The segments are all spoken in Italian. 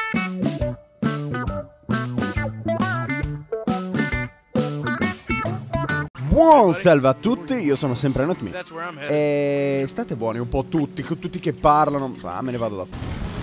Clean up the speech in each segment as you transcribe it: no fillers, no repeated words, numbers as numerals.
Buon salve a tutti, io sono sempre Notme. E state buoni un po' tutti che parlano. Ah, me ne vado dopo.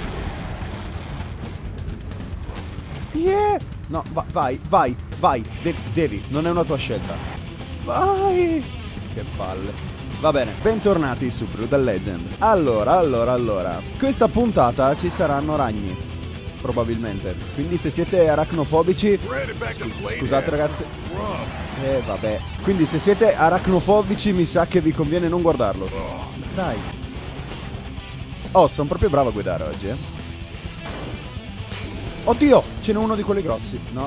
Yeah! No, vai. Devi, non è una tua scelta. Vai! Che palle. Va bene, bentornati su Brutal Legend. Allora. Questa puntata ci saranno ragni. Probabilmente. Quindi se siete arachnofobici, scusate ragazzi. Vabbè. Quindi se siete arachnofobici mi sa che vi conviene non guardarlo. Dai. Oh, sono proprio bravo a guidare oggi, eh. Oddio, ce n'è uno di quelli grossi. No,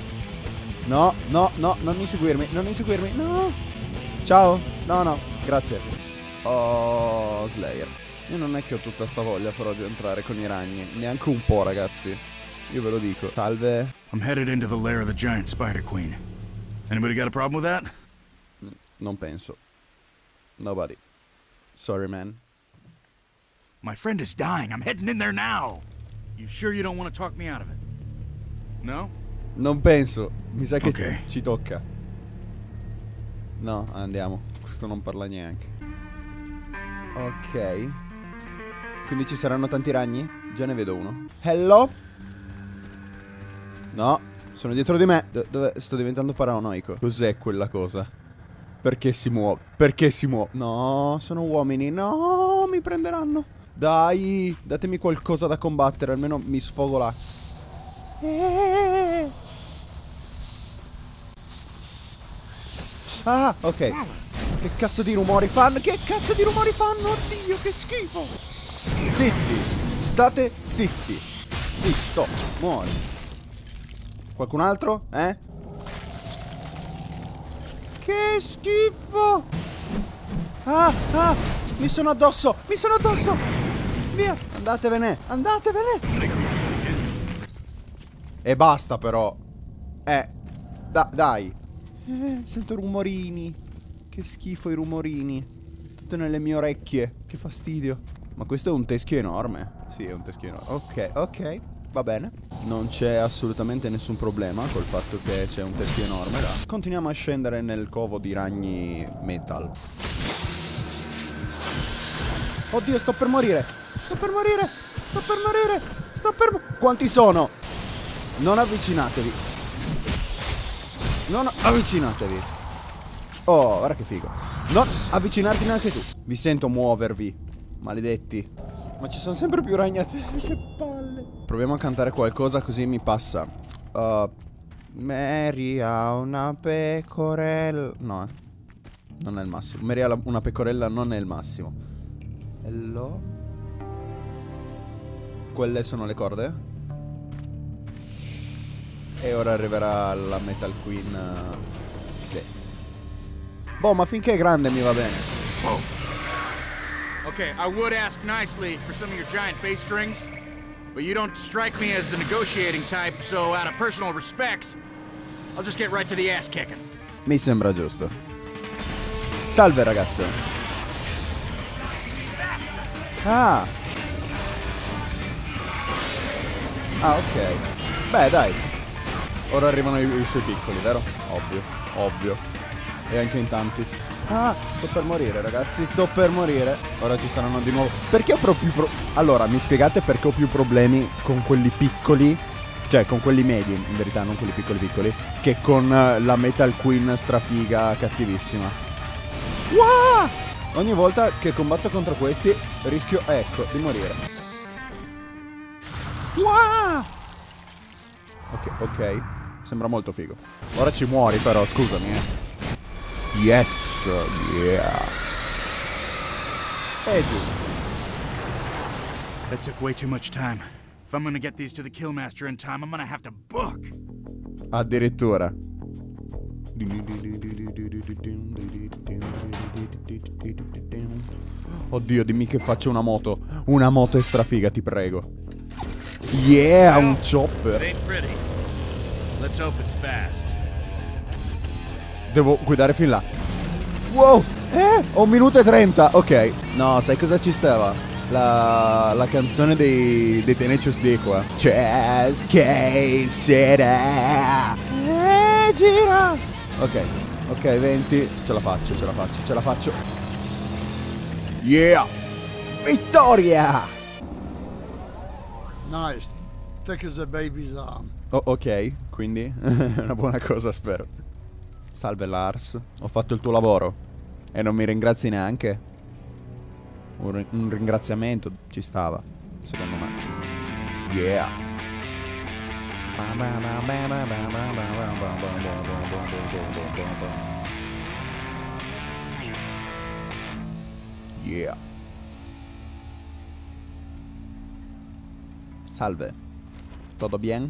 non inseguirmi, no. Ciao. No, grazie. Oh, Slayer. Io non è che ho tutta sta voglia però di entrare con i ragni. Neanche un po', ragazzi. Io ve lo dico. Salve. I'm headed into the lair of the giant spider queen. Anybody got a problem with that? Non penso. Nobody. Sorry, man. My friend is dying. I'm heading in there now. You sure you don't want to talk me out of it? No? Non penso. Mi sa che Ok. ci tocca. No, andiamo. Questo non parla neanche. Ok. Quindi ci saranno tanti ragni? Già ne vedo uno. Hello? No, sono dietro di me. Dove? Sto diventando paranoico. Cos'è quella cosa? Perché si muove? No, sono uomini. No, mi prenderanno. Dai, datemi qualcosa da combattere. Almeno mi sfogo là. Ah, ok. Che cazzo di rumori fanno? Oddio, che schifo. Zitti. State zitti. Zitto. Muori. Qualcun altro? Che schifo. Ah, mi sono addosso. Via. Andatevene. E basta però. Dai. Sento rumorini. Che schifo i rumorini. Tutto nelle mie orecchie. Che fastidio. Ma questo è un teschio enorme. Sì, è un teschio enorme. Ok. Va bene. Non c'è assolutamente nessun problema col fatto che c'è un teschio enorme là. Continuiamo a scendere nel covo di ragni metal. Oddio, sto per morire. Quanti sono? Non avvicinatevi. Oh, guarda che figo. Non avvicinarti neanche tu. Vi sento muovervi. Maledetti. Ma ci sono sempre più ragni a te. Che palle. Proviamo a cantare qualcosa così mi passa. Mary ha una pecorella. No, non è il massimo. Mary ha una pecorella, non è il massimo. Hello? Quelle sono le corde? E ora arriverà la Metal Queen. Sì. Boh, ma finché è grande mi va bene. Whoa. Okay, I would ask nicely for some of your giant bass strings, but you don't strike me as the negotiating type, so out of personal respects, I'll just get right to the ass kicking. Mi sembra giusto. Salve ragazzo. Ah, ok. Beh, dai. Ora arrivano i suoi piccoli, vero? Ovvio. E anche in tanti. Ah, sto per morire, ragazzi. Ora ci saranno di nuovo. Perché ho proprio allora, mi spiegate perché ho più problemi con quelli piccoli? Cioè, con quelli medi, in verità, non quelli piccoli. Che con la Metal Queen strafiga cattivissima. Wow! Ogni volta che combatto contro questi rischio, ecco, di morire. Wow! Ok. Sembra molto figo. Ora ci muori però, scusami, Yes, yeah. Giù. That took way too much time. If I'm gonna get these to the Killmaster in time, I'm gonna have to book. Addirittura. Oddio, dimmi che faccio una moto. Una moto è strafiga, ti prego. Yeah, un chopper. Let's hope it's fast. Devo guidare fin là. Wow, ho 1 minuto e 30. Ok. No, sai cosa ci stava? la canzone dei Tenacious D qua. Just che sarà. Gira. Ok, 20. Ce la faccio. Yeah! Vittoria! Nice. Thick as a baby's arm. Ok, quindi è una buona cosa, spero. Salve Lars, ho fatto il tuo lavoro e non mi ringrazi neanche. Un ringraziamento ci stava, secondo me. Yeah. Yeah. Salve. Todo bien?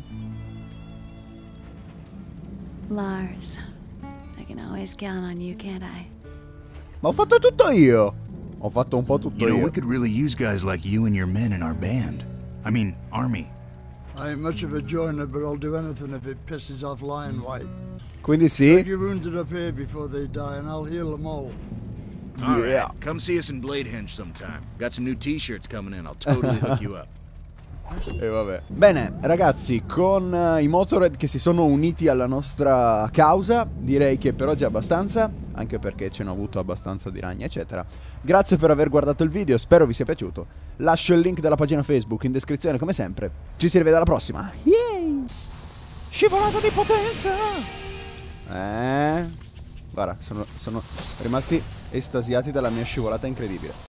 Lars, I can always count on you, can't I? Ma ho fatto tutto io. Ho fatto un po' tutto You know, io. we could really use guys like you and your men in our band. I mean, army. I ain't much of a joiner, but I'll do anything if it pisses off Lion White. Quindi Take sì. your wounded up here before they die, and I'll heal them all. All Yeah. right, come see us in Bladehenge sometime. Got some new t-shirts coming in. I'll totally hook you up. E vabbè. Bene, ragazzi, con i Motorhead che si sono uniti alla nostra causa, direi che per oggi è abbastanza, anche perché ce n'ho avuto abbastanza di ragni, eccetera. Grazie per aver guardato il video, spero vi sia piaciuto. Lascio il link della pagina Facebook in descrizione come sempre. Ci si rivede alla prossima. Yay! Scivolata di potenza! Guarda, sono rimasti estasiati dalla mia scivolata incredibile.